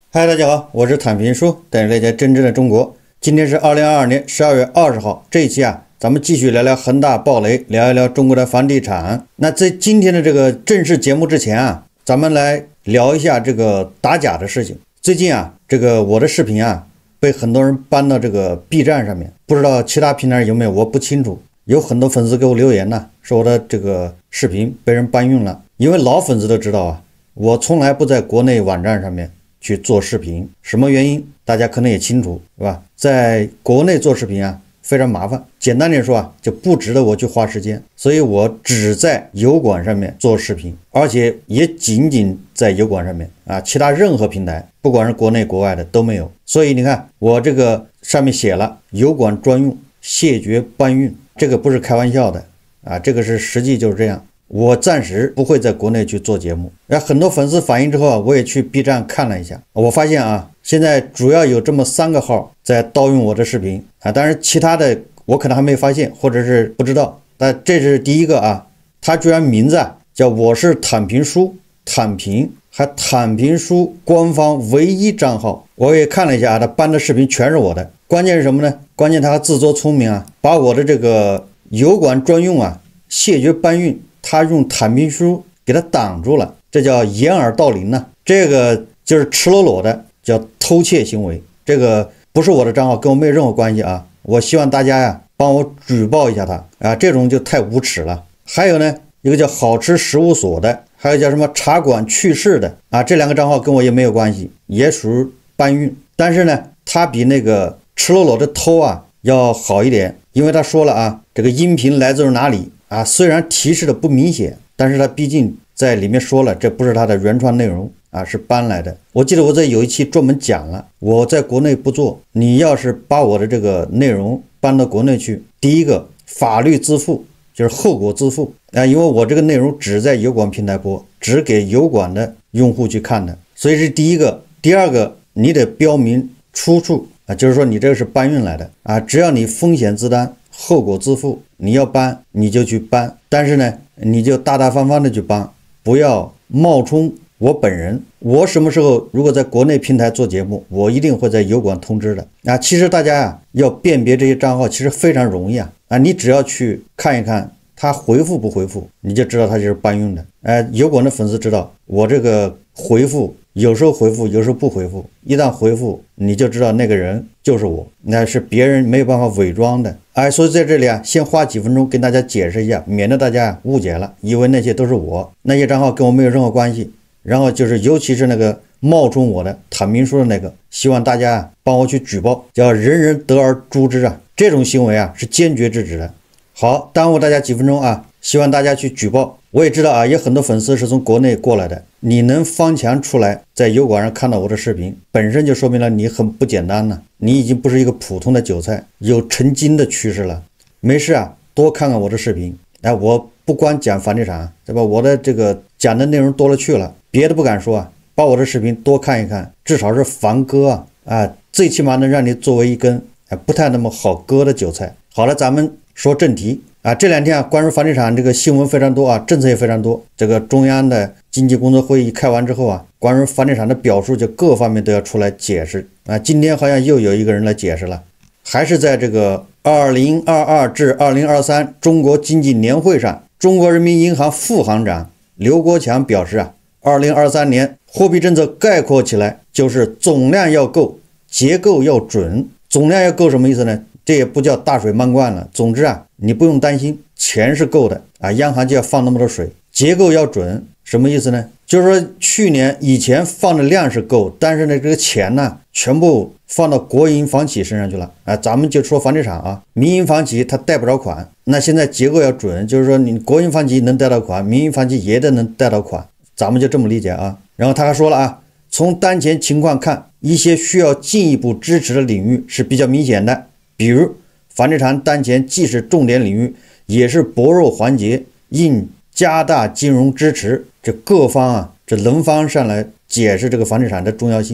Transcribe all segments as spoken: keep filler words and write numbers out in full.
嗨，大家好，我是坦平叔，带着大家真正的中国。今天是二零二二年十二月二十号，这一期啊，咱们继续聊聊恒大暴雷，聊一聊中国的房地产。那在今天的这个正式节目之前啊，咱们来聊一下这个打假的事情。最近啊，这个我的视频啊，被很多人搬到这个 B 站上面，不知道其他平台有没有，我不清楚。有很多粉丝给我留言呢、啊，说我的这个视频被人搬运了。因为老粉丝都知道啊，我从来不在国内网站上面去做视频，什么原因大家可能也清楚，是吧？在国内做视频啊非常麻烦，简单点说啊，就不值得我去花时间，所以我只在油管上面做视频，而且也仅仅在油管上面啊，其他任何平台不管是国内国外的都没有。所以你看我这个上面写了油管专用，谢绝搬运，这个不是开玩笑的啊，这个是实际就是这样。我暂时不会在国内去做节目。然后很多粉丝反映之后啊，我也去 B 站看了一下，我发现啊，现在主要有这么三个号在盗用我的视频啊，当然其他的我可能还没发现，或者是不知道。但这是第一个啊，他居然名字啊叫我是坦平叔，坦平还坦平叔官方唯一账号。我也看了一下啊，他搬的视频全是我的。关键是什么呢？关键他还自作聪明啊，把我的这个油管专用啊谢绝搬运，他用坦平叔给他挡住了，这叫掩耳盗铃呢、啊。这个就是赤裸裸的叫偷窃行为，这个不是我的账号，跟我没有任何关系啊。我希望大家呀帮我举报一下他啊，这种就太无耻了。还有呢，一个叫好吃食物所的，还有叫什么茶馆去世的啊，这两个账号跟我也没有关系，也属于搬运。但是呢，他比那个赤裸裸的偷啊要好一点，因为他说了啊，这个音频来自于哪里啊，虽然提示的不明显，但是他毕竟在里面说了，这不是他的原创内容啊，是搬来的。我记得我在有一期专门讲了，我在国内不做，你要是把我的这个内容搬到国内去，第一个法律自负，就是后果自负啊，因为我这个内容只在油管平台播，只给油管的用户去看的，所以是第一个。第二个，你得标明出处啊，就是说你这个是搬运来的啊，只要你风险自担，后果自负，你要搬你就去搬，但是呢，你就大大方方的去搬，不要冒充我本人。我什么时候如果在国内平台做节目，我一定会在油管通知的啊。其实大家啊要辨别这些账号其实非常容易啊啊，你只要去看一看他回复不回复，你就知道他就是搬运的。呃，油管的粉丝知道我这个回复，有时候回复，有时候不回复，一旦回复你就知道那个人就是我，那是别人没有办法伪装的。哎，所以在这里啊，先花几分钟跟大家解释一下，免得大家误解了，以为那些都是我，那些账号跟我没有任何关系。然后就是尤其是那个冒充我的坦明说的那个，希望大家帮我去举报，叫人人得而诛之啊，这种行为啊是坚决制止的。好，耽误大家几分钟啊，希望大家去举报。我也知道啊，有很多粉丝是从国内过来的，你能翻墙出来在油管上看到我的视频，本身就说明了你很不简单了，你已经不是一个普通的韭菜，有成精的趋势了。没事啊，多看看我的视频。哎，我不光讲房地产，对吧？我的这个讲的内容多了去了，别的不敢说啊，把我的视频多看一看，至少是防割啊啊，最起码能让你作为一根啊不太那么好割的韭菜。好了，咱们说正题啊，这两天啊，关于房地产这个新闻非常多啊，政策也非常多。这个中央的经济工作会议开完之后啊，关于房地产的表述就各方面都要出来解释啊。今天好像又有一个人来解释了，还是在这个二零二二至二零二三中国经济年会上，中国人民银行副行长刘国强表示啊，二零二三年货币政策概括起来就是总量要够，结构要准。总量要够什么意思呢？这也不叫大水漫灌了。总之啊，你不用担心，钱是够的啊，央行就要放那么多水。结构要准，什么意思呢？就是说去年以前放的量是够，但是呢，这个钱呢，全部放到国营房企身上去了啊。咱们就说房地产啊，民营房企它贷不着款，那现在结构要准，就是说你国营房企能贷到款，民营房企也得能贷到款，咱们就这么理解啊。然后他还说了啊，从当前情况看，一些需要进一步支持的领域是比较明显的，比如房地产当前既是重点领域，也是薄弱环节，应加大金融支持。这各方啊，这能方上来解释这个房地产的重要性。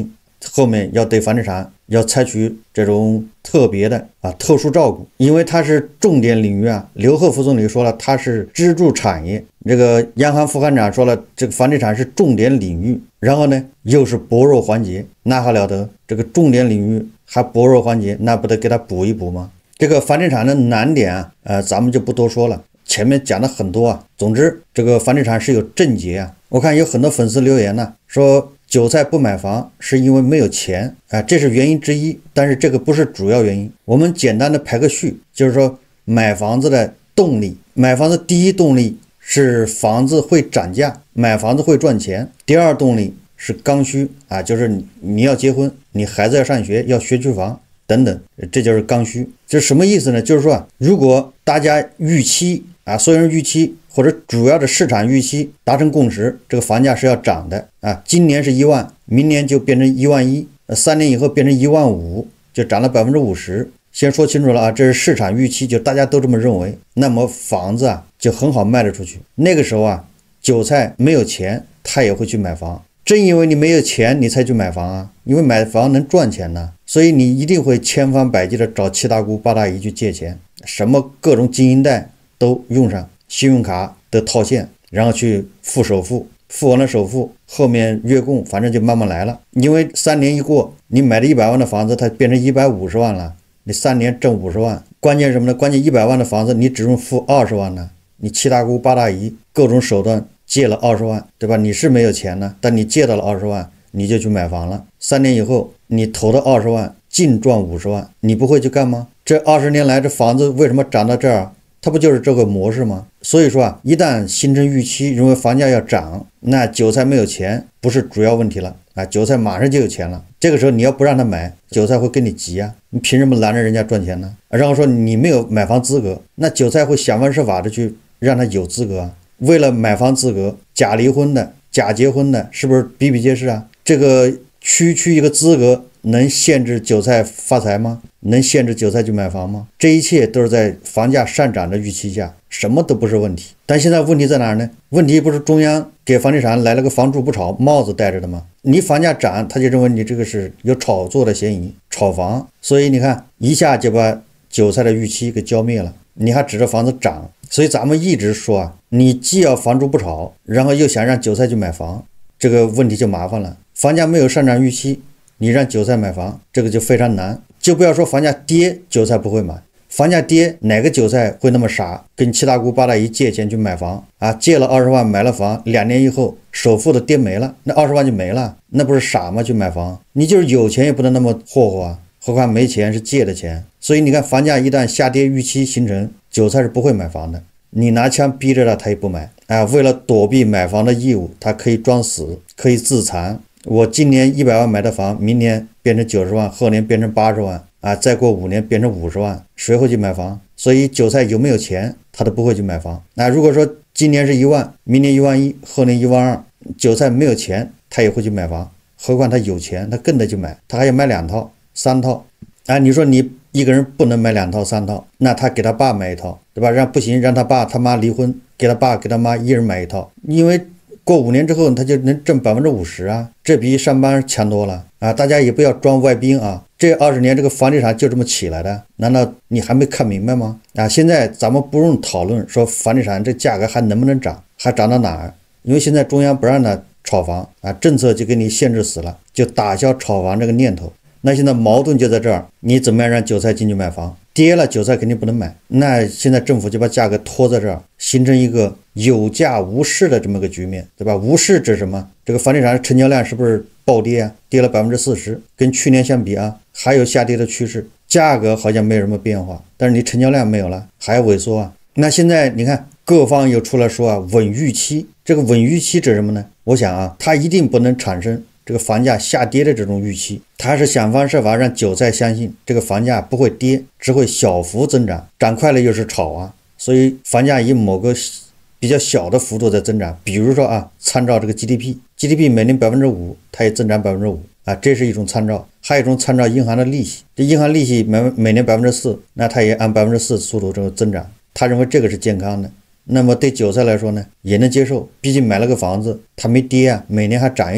后面要对房地产要采取这种特别的啊特殊照顾，因为它是重点领域啊。刘鹤副总理说了，它是支柱产业。这个央行副行长说了，这个房地产是重点领域，然后呢又是薄弱环节，那还了得？这个重点领域还薄弱环节，那不得给它补一补吗？这个房地产的难点啊，呃，咱们就不多说了，前面讲的很多啊。总之，这个房地产是有症结啊。我看有很多粉丝留言呢，说韭菜不买房是因为没有钱啊，这是原因之一，但是这个不是主要原因。我们简单的排个序，就是说买房子的动力，买房子第一动力是房子会涨价，买房子会赚钱。第二动力是刚需啊，就是你你要结婚，你孩子要上学，要学区房等等，这就是刚需。这什么意思呢？就是说啊，如果大家预期啊，所有人预期或者主要的市场预期达成共识，这个房价是要涨的啊。今年是一万，明年就变成一万一，三年以后变成一万五，就涨了百分之五十。先说清楚了啊，这是市场预期，就大家都这么认为，那么房子啊就很好卖得出去。那个时候啊，韭菜没有钱，他也会去买房。正因为你没有钱，你才去买房啊，因为买房能赚钱呢，所以你一定会千方百计的找七大姑八大姨去借钱，什么各种经营贷都用上，信用卡的套现，然后去付首付，付完了首付，后面月供反正就慢慢来了。因为三年一过，你买的一百万的房子，它变成一百五十万了，你三年挣五十万。关键什么呢？关键一百万的房子，你只用付二十万呢，你七大姑八大姨各种手段借了二十万，对吧？你是没有钱呢，但你借到了二十万，你就去买房了。三年以后，你投的二十万净赚五十万，你不会去干吗？这二十年来，这房子为什么涨到这儿？它不就是这个模式吗？所以说啊，一旦形成预期，认为房价要涨，那韭菜没有钱不是主要问题了啊，韭菜马上就有钱了。这个时候你要不让他买，韭菜会跟你急啊，你凭什么拦着人家赚钱呢？然后说你没有买房资格，那韭菜会想方设法的去让他有资格啊。为了买房资格，假离婚的、假结婚的，是不是比比皆是啊？这个区区一个资格能限制韭菜发财吗？能限制韭菜去买房吗？这一切都是在房价上涨的预期下，什么都不是问题。但现在问题在哪儿呢？问题不是中央给房地产来了个房住不炒帽子戴着的吗？你房价涨，他就认为你这个是有炒作的嫌疑，炒房。所以你看，一下就把韭菜的预期给浇灭了，你还指着房子涨。所以咱们一直说啊，你既要房住不炒，然后又想让韭菜去买房，这个问题就麻烦了。房价没有上涨预期，你让韭菜买房，这个就非常难。就不要说房价跌，韭菜不会买。房价跌，哪个韭菜会那么傻，跟七大姑八大姨借钱去买房啊？借了二十万买了房，两年以后首付的跌没了，那二十万就没了，那不是傻吗？去买房，你就是有钱也不能那么霍霍啊，何况没钱是借的钱。所以你看，房价一旦下跌预期形成，韭菜是不会买房的。你拿枪逼着他，他也不买啊。为了躲避买房的义务，他可以装死，可以自残。我今年一百万买的房，明年变成九十万，后年变成八十万啊，再过五年变成五十万，谁会去买房？所以韭菜有没有钱，他都不会去买房。那如果说今年是一万，明年一万一，后年一万二，韭菜没有钱，他也会去买房。何况他有钱，他更得去买，他还要买两套、三套啊。你说你一个人不能买两套、三套，那他给他爸买一套，对吧？让不行，让他爸他妈离婚，给他爸给他妈一人买一套，因为过五年之后，他就能挣百分之五十啊，这比上班强多了啊！大家也不要装外宾啊，这二十年这个房地产就这么起来的，难道你还没看明白吗？啊，现在咱们不用讨论说房地产这价格还能不能涨，还涨到哪儿？因为现在中央不让他炒房啊，政策就给你限制死了，就打消炒房这个念头。那现在矛盾就在这儿，你怎么样让韭菜进去买房？跌了，韭菜肯定不能买。那现在政府就把价格拖在这儿，形成一个有价无市的这么个局面，对吧？无市指什么？这个房地产成交量是不是暴跌啊？跌了百分之四十，跟去年相比啊，还有下跌的趋势。价格好像没什么变化，但是你成交量没有了，还萎缩啊。那现在你看，各方又出来说啊，稳预期。这个稳预期指什么呢？我想啊，它一定不能产生这个房价下跌的这种预期，它是想方设法让韭菜相信这个房价不会跌，只会小幅增长，涨快了又是炒啊，所以房价以某个比较小的幅度在增长。比如说啊，参照这个 G D P，G D P 每年百分之五，它也增长百分之五啊，这是一种参照。还有一种参照银行的利息，这银行利息每每年百分之四，那它也按百分之四速度这个增长，他认为这个是健康的。那么对韭菜来说呢，也能接受，毕竟买了个房子，它没跌啊，每年还涨一点，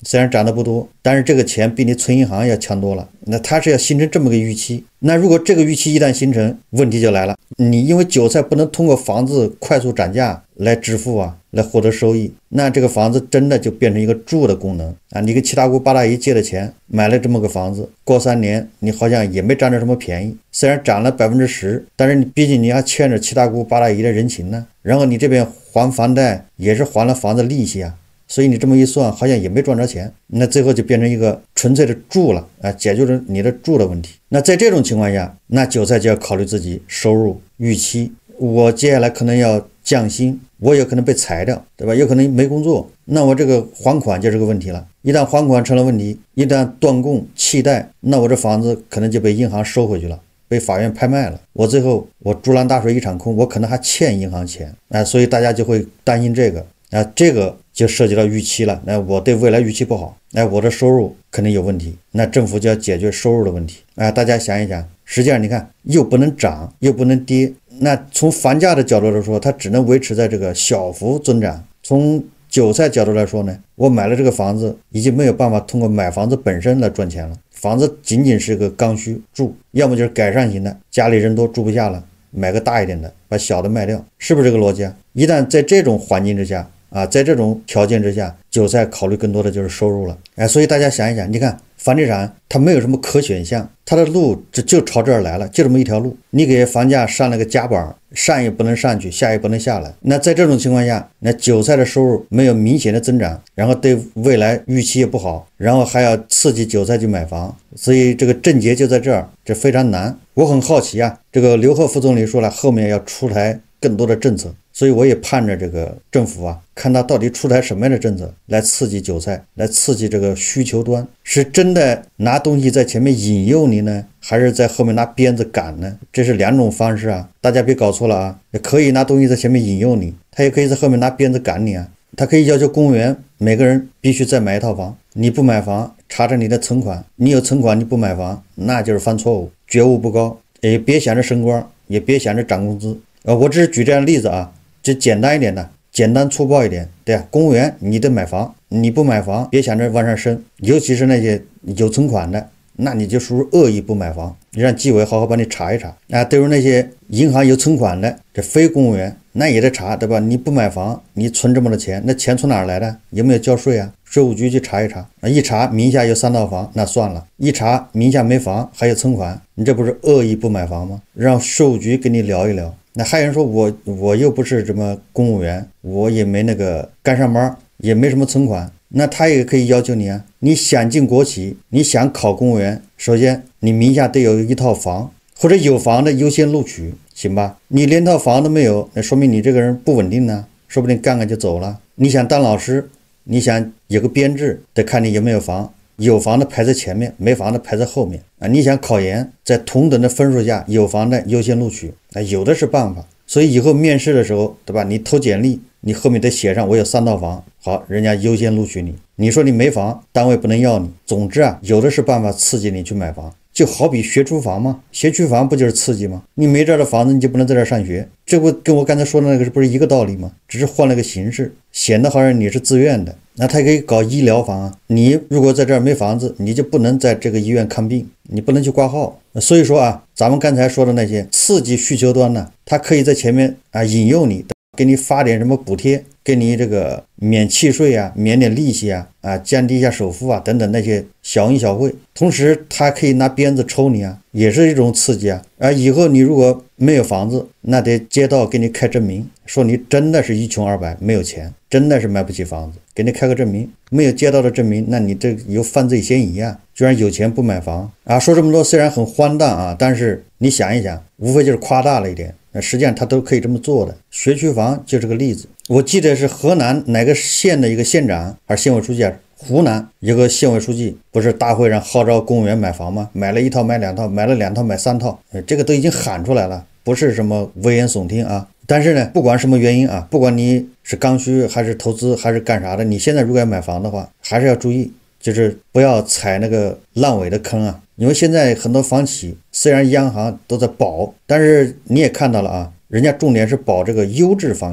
虽然涨得不多，但是这个钱比你存银行要强多了。那它是要形成这么个预期。那如果这个预期一旦形成，问题就来了。你因为韭菜不能通过房子快速涨价来致富啊，来获得收益，那这个房子真的就变成一个住的功能啊。你跟七大姑八大姨借的钱买了这么个房子，过三年你好像也没占着什么便宜，虽然涨了百分之十，但是你毕竟你还欠着七大姑八大姨的人情呢。然后你这边还房贷也是还了房子利息啊。所以你这么一算，好像也没赚着钱，那最后就变成一个纯粹的住了啊，解决了你的住的问题。那在这种情况下，那韭菜就要考虑自己收入预期，我接下来可能要降薪，我有可能被裁掉，对吧？有可能没工作，那我这个还款就是个问题了。一旦还款成了问题，一旦断供弃贷，那我这房子可能就被银行收回去了，被法院拍卖了，我最后我竹篮打水一场空，我可能还欠银行钱啊，所以大家就会担心这个啊，这个就涉及到预期了。那我对未来预期不好，那我的收入肯定有问题，那政府就要解决收入的问题啊。大家想一想，实际上你看又不能涨又不能跌，那从房价的角度来说，它只能维持在这个小幅增长。从韭菜角度来说呢，我买了这个房子已经没有办法通过买房子本身来赚钱了，房子仅仅是个刚需住，要么就是改善型的，家里人多住不下了，买个大一点的，把小的卖掉，是不是这个逻辑啊？一旦在这种环境之下啊，在这种条件之下，韭菜考虑更多的就是收入了。哎，所以大家想一想，你看房地产它没有什么可选项，它的路这就朝这儿来了，就这么一条路。你给房价上了个夹板，上也不能上去，下也不能下来。那在这种情况下，那韭菜的收入没有明显的增长，然后对未来预期也不好，然后还要刺激韭菜去买房，所以这个症结就在这儿，这非常难。我很好奇啊，这个刘鹤副总理说了，后面要出台更多的政策，所以我也盼着这个政府啊，看他到底出台什么样的政策来刺激韭菜，来刺激这个需求端，是真的拿东西在前面引诱你呢，还是在后面拿鞭子赶呢？这是两种方式啊，大家别搞错了啊！也可以拿东西在前面引诱你，他也可以在后面拿鞭子赶你啊。他可以要求公务员每个人必须再买一套房，你不买房查查你的存款，你有存款你不买房，那就是犯错误，觉悟不高，也别想着升官，也别想着涨工资。呃，我只是举这样的例子啊，就简单一点的，简单粗暴一点，对啊，公务员你得买房，你不买房别想着往上升，尤其是那些有存款的，那你就属于恶意不买房，你让纪委好好帮你查一查啊。对于那些银行有存款的这非公务员，那也得查，对吧？你不买房，你存这么多钱，那钱从哪儿来的？有没有交税啊？税务局去查一查啊，一查名下有三套房，那算了；一查名下没房还有存款，你这不是恶意不买房吗？让税务局跟你聊一聊。那还有人说我我又不是什么公务员，我也没那个干上班，也没什么存款，那他也可以要求你啊，你想进国企，你想考公务员，首先你名下得有一套房，或者有房的优先录取，行吧？你连套房都没有，那说明你这个人不稳定呢，说不定干干就走了。你想当老师，你想有个编制，得看你有没有房，有房的排在前面，没房的排在后面啊。你想考研，在同等的分数下，有房的优先录取啊，有的是办法。所以以后面试的时候，对吧？你投简历，你后面得写上我有三套房，好，人家优先录取你。你说你没房，单位不能要你。总之啊，有的是办法刺激你去买房。就好比学厨房嘛，学区房不就是刺激吗？你没这儿的房子，你就不能在这儿上学，这不跟我刚才说的那个是不是一个道理吗？只是换了个形式，显得好像你是自愿的。那他可以搞医疗房啊，你如果在这儿没房子，你就不能在这个医院看病，你不能去挂号。所以说啊，咱们刚才说的那些刺激需求端呢，它可以在前面啊引诱你，给你发点什么补贴，给你这个免契税啊，免点利息啊，啊降低一下首付啊等等那些小恩小惠，同时他可以拿鞭子抽你啊，也是一种刺激啊。而以后你如果没有房子，那得街道给你开证明，说你真的是一穷二白，没有钱，真的是买不起房子，给你开个证明。没有街道的证明，那你这有犯罪嫌疑啊，居然有钱不买房啊。说这么多虽然很荒诞啊，但是你想一想，无非就是夸大了一点，那实际上他都可以这么做的。学区房就是个例子，我记得是河南哪个县的一个县长还是县委书记啊，湖南有个县委书记不是大会上号召公务员买房吗？买了一套买两套，买了两套买三套，这个都已经喊出来了，不是什么危言耸听啊。但是呢，不管什么原因啊，不管你是刚需还是投资还是干啥的，你现在如果要买房的话，还是要注意，就是不要踩那个烂尾的坑啊。因为现在很多房企虽然央行都在保，但是你也看到了啊，人家重点是保这个优质房企，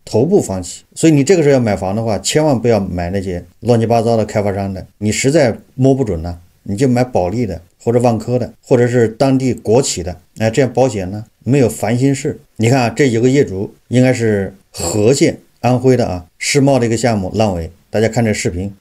头部房企。所以你这个时候要买房的话，千万不要买那些乱七八糟的开发商的，你实在摸不准呢，你就买保利的或者万科的，或者是当地国企的，哎，这样保险呢没有烦心事。你看啊，这有个业主应该是和县安徽的啊，世茂的一个项目烂尾，大家看这视频。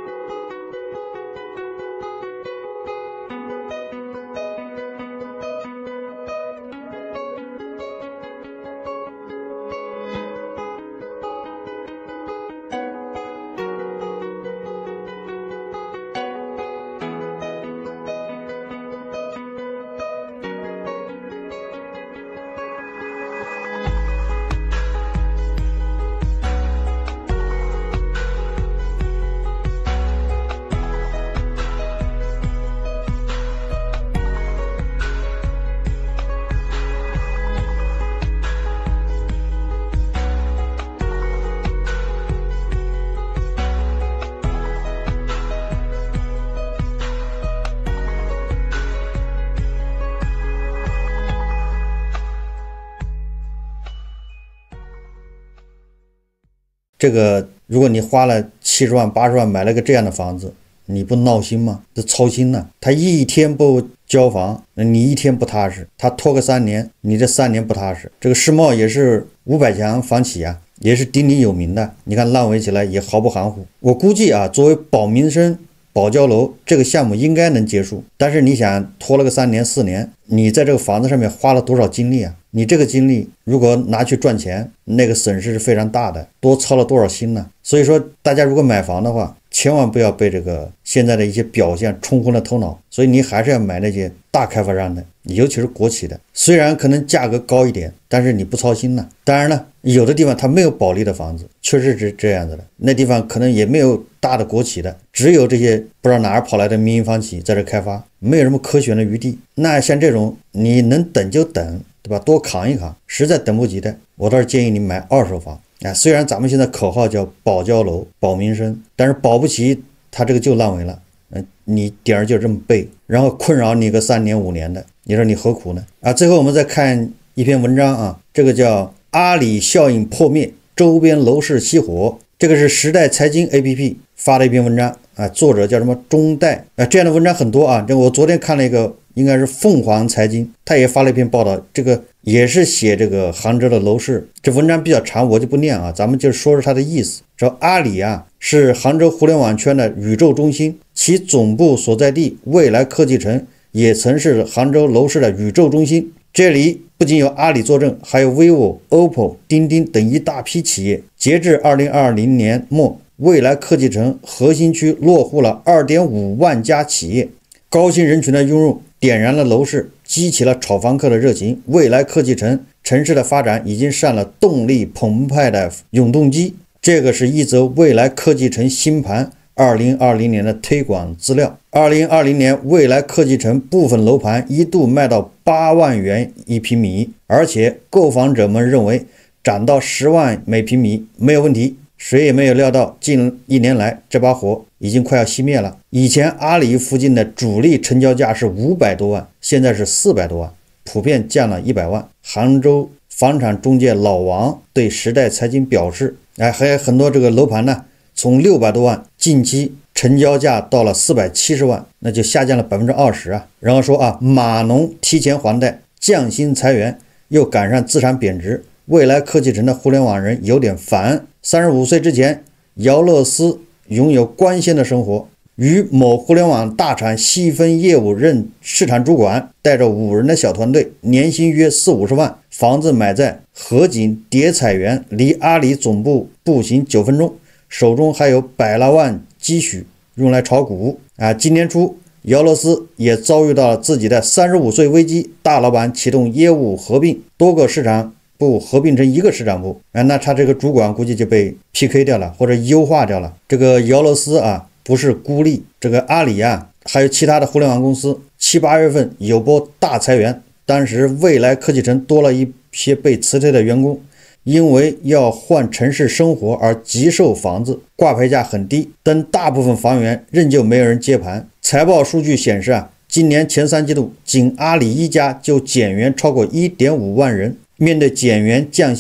这个如果你花了七十万八十万买了个这样的房子，你不闹心吗？这操心呢、啊。他一天不交房，你一天不踏实；他拖个三年，你这三年不踏实。这个世茂也是五百强房企啊，也是鼎鼎有名的。你看烂尾起来也毫不含糊。我估计啊，作为保民生保交楼这个项目应该能结束，但是你想拖了个三年四年，你在这个房子上面花了多少精力啊？你这个精力如果拿去赚钱，那个损失是非常大的，多操了多少心呢？所以说大家如果买房的话，千万不要被这个现在的一些表现冲昏了头脑，所以你还是要买那些大开发商的，尤其是国企的，虽然可能价格高一点，但是你不操心呢。当然了，有的地方它没有保利的房子，确实是这样子的，那地方可能也没有大的国企的，只有这些不知道哪儿跑来的民营房企在这开发，没有什么可选的余地。那像这种你能等就等，对吧？多扛一扛，实在等不及的，我倒是建议你买二手房啊。虽然咱们现在口号叫保交楼、保民生，但是保不齐它这个就烂尾了，嗯，你点儿就这么背，然后困扰你个三年五年的，你说你何苦呢？啊，最后我们再看一篇文章啊，这个叫阿里效应破灭，周边楼市熄火，这个是时代财经 A P P 发的一篇文章啊，作者叫什么中代啊，这样的文章很多啊。这我昨天看了一个。应该是凤凰财经，他也发了一篇报道，这个也是写这个杭州的楼市。这文章比较长，我就不念啊，咱们就说说它的意思。说阿里啊是杭州互联网圈的宇宙中心，其总部所在地未来科技城也曾是杭州楼市的宇宙中心。这里不仅有阿里坐镇，还有 vivo、O P P O、钉钉等一大批企业。截至二零二零年末，未来科技城核心区落户了 二点五万家企业，高薪人群的涌入点燃了楼市，激起了炒房客的热情。未来科技城城市的发展已经上了动力澎湃的永动机。这个是一则未来科技城新盘二零二零年的推广资料。二零二零年未来科技城部分楼盘一度卖到八万元一平米，而且购房者们认为涨到十万每平米没有问题。谁也没有料到，近一年来这把火已经快要熄灭了。以前阿里附近的主力成交价是五百多万，现在是四百多万，普遍降了一百万。杭州房产中介老王对时代财经表示，哎，还有很多这个楼盘呢，从六百多万近期成交价到了四百七十万，那就下降了 百分之二十 啊。然后说啊，码农提前还贷，降薪裁员，又赶上资产贬值，未来科技城的互联网人有点烦。三十五岁之前，姚乐思拥有光鲜的生活，与某互联网大厂细分业务任市场主管，带着五人的小团队，年薪约四五十万，房子买在河景叠彩园，离阿里总部步行九分钟，手中还有百来万积蓄用来炒股啊。今年初，姚乐思也遭遇到了自己的三十五岁危机，大老板启动业务合并，多个市场部合并成一个市场部啊，那他这个主管估计就被 P K 掉了，或者优化掉了。这个姚乐思啊，不是孤立，这个阿里啊，还有其他的互联网公司，七八月份有波大裁员。当时未来科技城多了一些被辞退的员工，因为要换城市生活而急售房子，挂牌价很低，但大部分房源仍旧没有人接盘。财报数据显示啊，今年前三季度，仅阿里一家就减员超过 一点五万人。面对减员降薪，不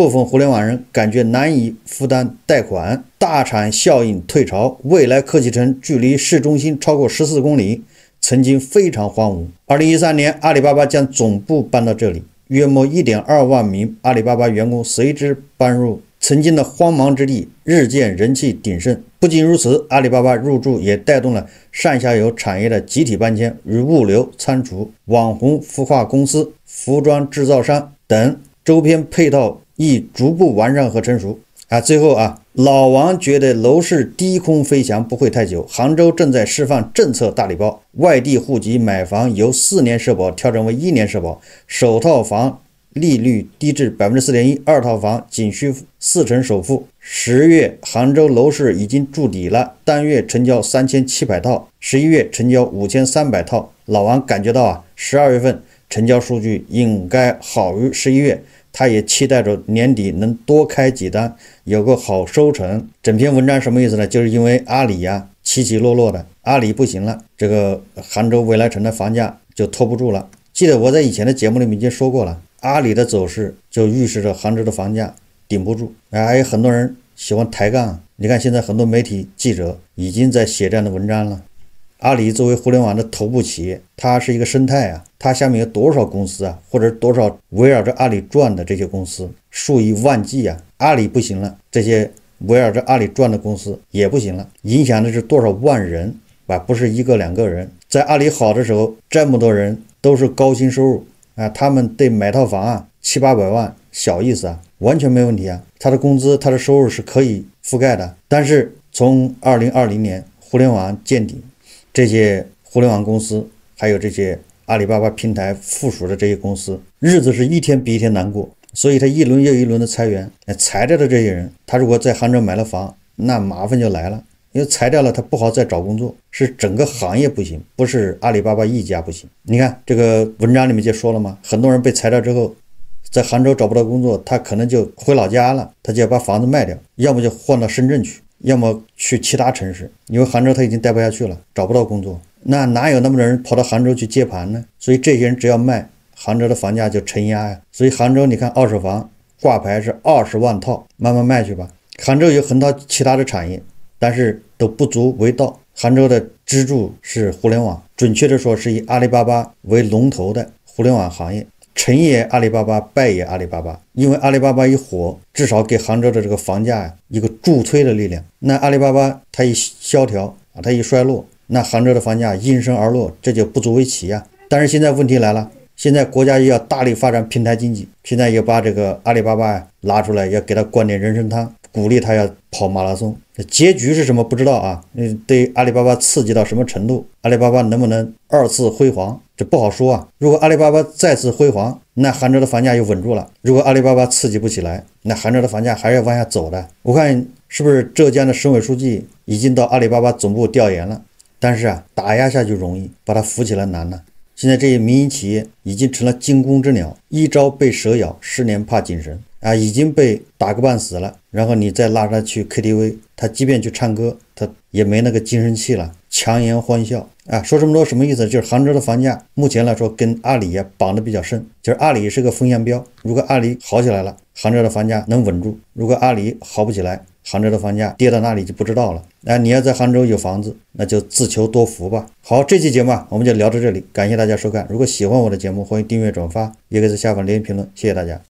部分互联网人感觉难以负担贷款，大产效应退潮，未来科技城距离市中心超过十四公里，曾经非常荒芜。二零一三年，阿里巴巴将总部搬到这里，约莫 一点二万名阿里巴巴员工随之搬入曾经的荒茫之地，日渐人气鼎盛。不仅如此，阿里巴巴入驻也带动了上下游产业的集体搬迁，如物流、仓储、网红孵化公司、服装制造商等周边配套亦逐步完善和成熟。啊，最后啊，老王觉得楼市低空飞翔不会太久，杭州正在释放政策大礼包，外地户籍买房由四年社保调整为一年社保，首套房利率低至 百分之四点一， 二套房仅需四成首付。十月杭州楼市已经筑底了，单月成交三千七百套，十一月成交五千三百套。老王感觉到啊，十二月份成交数据应该好于十一月，他也期待着年底能多开几单，有个好收成。整篇文章什么意思呢？就是因为阿里呀、啊、起起落落的，阿里不行了，这个杭州未来城的房价就拖不住了。记得我在以前的节目里面已经说过了，阿里的走势就预示着杭州的房价顶不住。还有很多人喜欢抬杠，你看现在很多媒体记者已经在写这样的文章了。阿里作为互联网的头部企业，它是一个生态啊，它下面有多少公司啊，或者多少围绕着阿里转的这些公司，数以万计啊。阿里不行了，这些围绕着阿里转的公司也不行了，影响的是多少万人啊，不是一个两个人。在阿里好的时候，这么多人都是高薪收入啊，他们对买套房啊七八百万小意思啊，完全没问题啊，他的工资他的收入是可以覆盖的。但是从二零二零年互联网见底，这些互联网公司还有这些阿里巴巴平台附属的这些公司，日子是一天比一天难过，所以他一轮又一轮的裁员。裁掉的这些人，他如果在杭州买了房，那麻烦就来了，因为裁掉了他不好再找工作，是整个行业不行，不是阿里巴巴一家不行。你看这个文章里面就说了嘛，很多人被裁掉之后，在杭州找不到工作，他可能就回老家了，他就要把房子卖掉，要么就换到深圳去，要么去其他城市，因为杭州他已经待不下去了，找不到工作，那哪有那么多人跑到杭州去接盘呢？所以这些人只要卖，杭州的房价就承压呀。所以杭州你看二手房挂牌是二十万套，慢慢卖去吧。杭州有很多其他的产业，但是都不足为道。杭州的支柱是互联网，准确的说是以阿里巴巴为龙头的互联网行业，成也阿里巴巴，败也阿里巴巴。因为阿里巴巴一火，至少给杭州的这个房价一个助推的力量。那阿里巴巴它一萧条啊，它一衰落，那杭州的房价应声而落，这就不足为奇啊。但是现在问题来了，现在国家又要大力发展平台经济，现在也把这个阿里巴巴呀拉出来，要给他灌点人参汤，鼓励他要跑马拉松。结局是什么不知道啊？嗯，对阿里巴巴刺激到什么程度？阿里巴巴能不能二次辉煌？这不好说啊。如果阿里巴巴再次辉煌，那杭州的房价又稳住了；如果阿里巴巴刺激不起来，那杭州的房价还是要往下走的。我看是不是浙江的省委书记已经到阿里巴巴总部调研了？但是啊，打压下去容易，把它扶起来难了。现在这些民营企业已经成了惊弓之鸟，一朝被蛇咬，十年怕井绳啊，已经被打个半死了。然后你再拉他去 K T V， 他即便去唱歌，他也没那个精神气了，强颜欢笑啊。说这么多什么意思？就是杭州的房价目前来说跟阿里啊绑得比较深，就是阿里是个风向标，如果阿里好起来了，杭州的房价能稳住；如果阿里好不起来，杭州的房价跌到哪里就不知道了。那你要在杭州有房子，那就自求多福吧。好，这期节目啊，我们就聊到这里，感谢大家收看。如果喜欢我的节目，欢迎订阅转发，也可以在下方留言评论，谢谢大家。